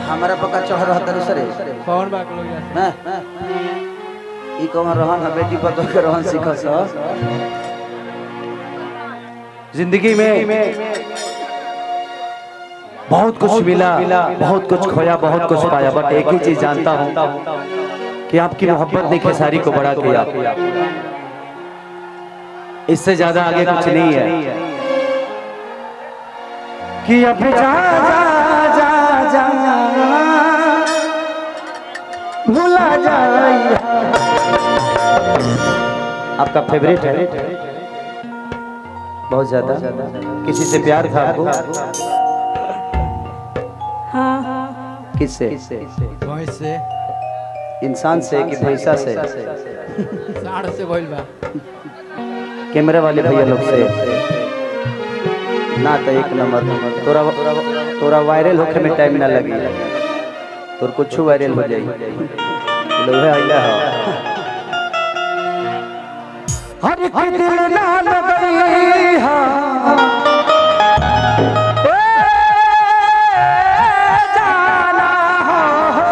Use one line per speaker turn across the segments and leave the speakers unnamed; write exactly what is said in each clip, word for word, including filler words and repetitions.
हमारा पक्का चढ़ रहा था सर
कौन बात लोग
हैं ई कौन रहन है बेटी पतो के रहन सीख स
जिंदगी में बहुत कुछ मिला, बहुत कुछ खोया, बहुत कुछ पाया, बट एक ही चीज जानता हूँ कि आपकी मोहब्बत ने खेसारी को बड़ा किया। इससे ज्यादा आगे कुछ नहीं है कि अब जा जा जा जा भूला जाए। आपका फेवरेट है बहुत ज्यादा? किसी से प्यार था आपको?
हाँ।
किससे?
भैंस से,
इंसान से कि भैंसा से?
साढ़ से बोल बा।
कैमरे वाले भैया लोग से ना तो एक नंबर। तोरा तोरा वायरल होके में टाइम ना लगी, तोर कुछ वायरल हो जाई। लोहे आइला है हर एक दिल ना लगई हा जाना हो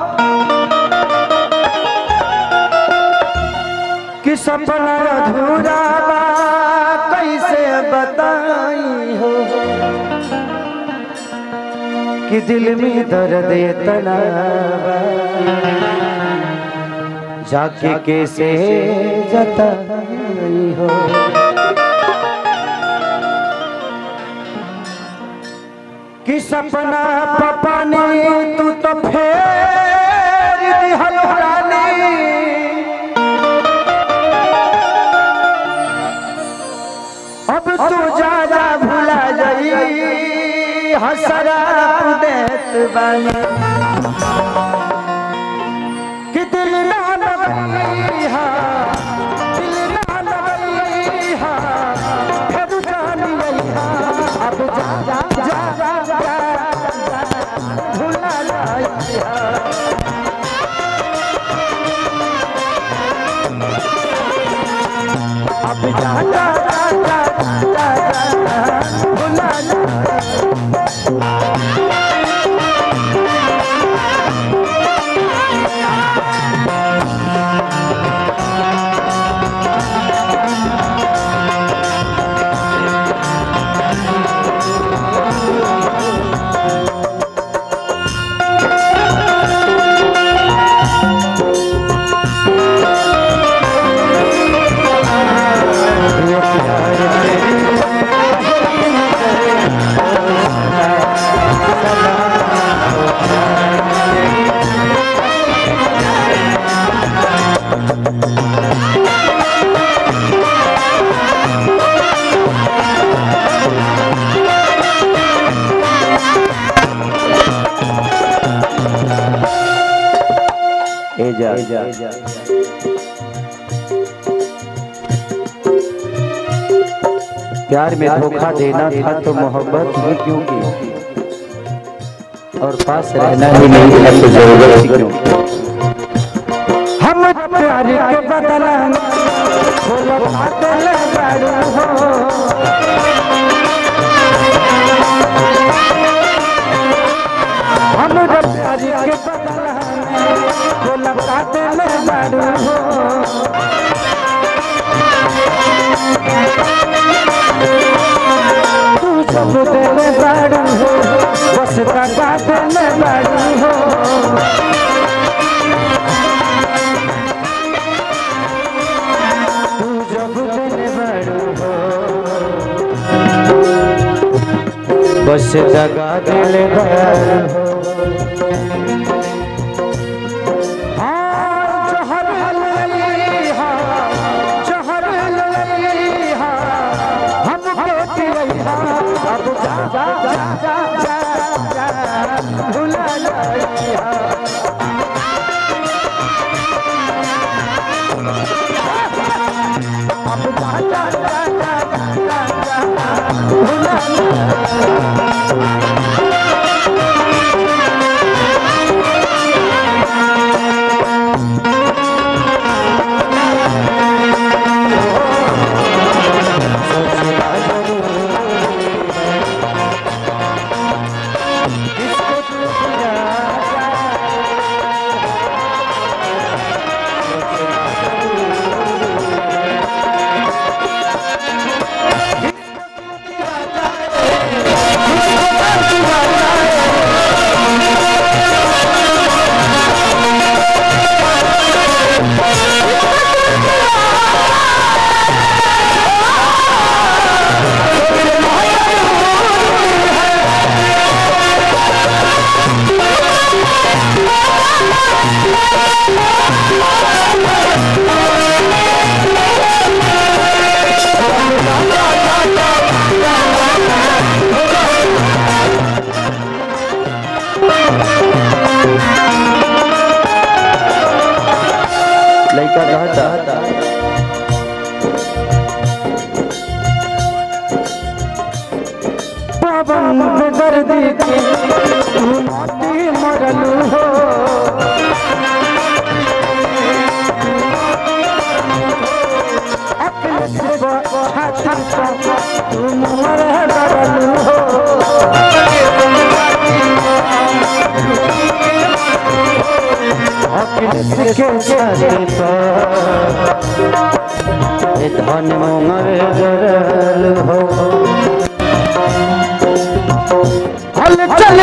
कि सपना अधूरा बा कैसे बताई हो कि दिल में दर्द इतना बा जाके कैसे जताई हो। कि सपना पपानी तू तो फेर दिहल रानी, अब तू जा जा भुला जाई हसरा देत बानी कि दिल ना लगई हा, दिल ना लगई हा, फिर जानी गई हा, अब जा जा जा जा जा भुला जाई हा। अब जा जा जा जा जा भुला जाई। जा, जा, जा। प्यार में धोखा देना था तो मोहब्बत ही क्यों की, और पास रहना ही नहीं था तो जरूरत ही क्यों। हम प्यार के बदला हम प्यार के बदला तू सब देने बाड़ू हो, बस तका देने बाड़ू हो। तू जब देने बाड़ू हो, बस तका देने बाड़ू हो। जा जा जा जा जा भुला जाई हा। अब जा जा जा जा जा भुला किसको
कहता
पवन दर्दी के तू माटी मरलू हो अकल से छाती पर तू मर डरलू हो अकल से छाती पर धन मर डरलू हो हल चल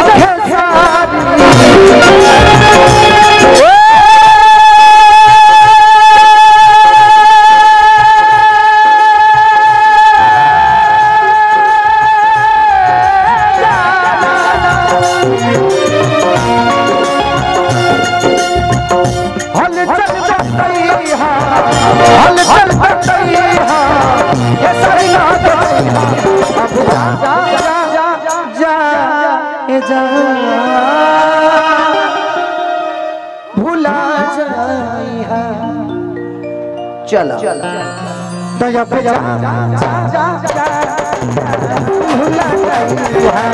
भूला जाइहा
चला
दया पे जा भूला जाइहा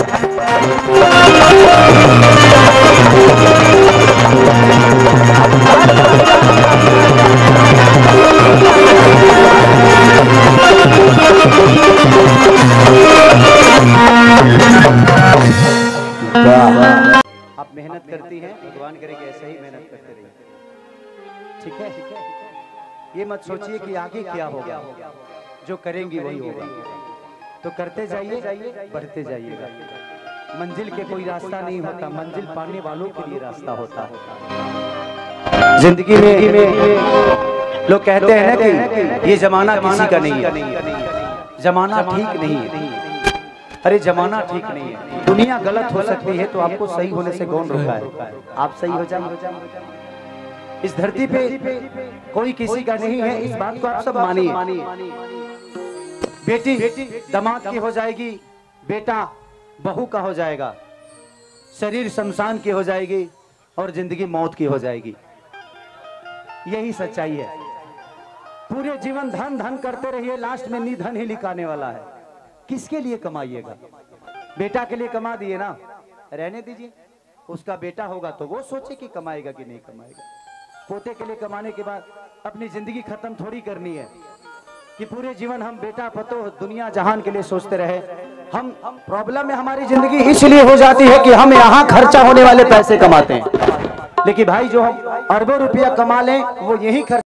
आप मेहनत करती हैं, भगवान करे कि ऐसे ही मेहनत करते रहिए। ठीक है, ठीक है। ये मत सोचिए कि आगे क्या होगा, जो करेंगी वही होगा। तो करते जाइए, बढ़ते जाइएगा। मंजिल के कोई रास्ता नहीं होता, मंजिल पाने वालों के लिए रास्ता होता है। जिंदगी में लोग कहते हैं ना कि ये जमाना किसी का नहीं है, जमाना ठीक नहीं है। अरे जमाना ठीक नहीं है, दुनिया गलत हो सकती है, तो आपको सही होने से कौन रोका है? आप सही हो जाए। इस धरती पे कोई किसी का नहीं है, इस बात को आप सब मानिए। बेटी दामाद की हो जाएगी, बेटा बहू का हो जाएगा, शरीर शमशान की हो जाएगी और जिंदगी मौत की हो जाएगी। यही सच्चाई है। पूरे जीवन धन धन करते रहिए, लास्ट में निधन ही लिखाने वाला है। किसके लिए कमाइएगा? बेटा के लिए कमा दिए ना, रहने दीजिए। उसका बेटा होगा तो वो सोचे कि कमाएगा कि नहीं कमाएगा। पोते के लिए कमाने के बाद अपनी जिंदगी खत्म थोड़ी करनी है कि पूरे जीवन हम बेटा पतो दुनिया जहान के लिए सोचते रहे। हम प्रॉब्लम में हमारी जिंदगी इसलिए हो जाती है कि हम यहाँ खर्चा होने वाले पैसे कमाते हैं, लेकिन भाई जो हम अरबों रुपया कमा लें वो यही खर्च